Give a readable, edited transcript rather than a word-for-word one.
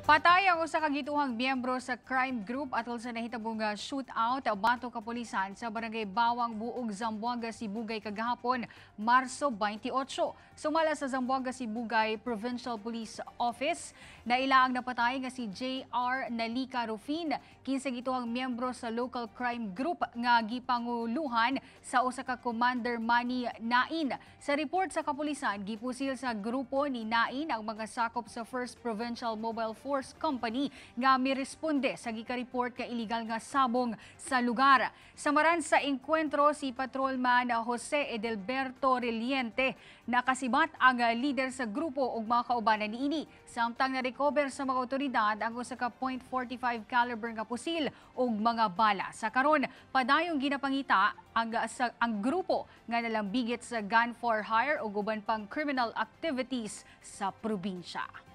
Patay ang usa ka gituohang miyembro sa crime group atol sa nahitabong shootout batok kapulisan sa barangay Bawang Buog, Zamboanga Sibugay kagahapon, Marso 28. Sumala sa Zamboanga Sibugay Provincial Police Office, nailaang napatay nga si J.R. Nalika Rufin, 15 gituohang miyembro sa local crime group nga gipanguluhan sa usa ka Commander Manny Nain. Sa report sa kapulisan, gipusil sa grupo ni Nain ang mga sakop sa 1st Provincial Mobile Force Company nga miresponde sa gika-report ka illegal nga sabong sa lugar. Samaran sa engkwentro si Patrolman Jose Edelberto Reliente, nakasibat ang leader sa grupo ug mga kaubanan niini. Samtang na-recover sa mga otoridad ang usa ka .45 caliber nga pusil ug mga bala. Sa karon, padayong ginapangita ang grupo nga nalambigit sa gun for hire ug uban pang criminal activities sa probinsya.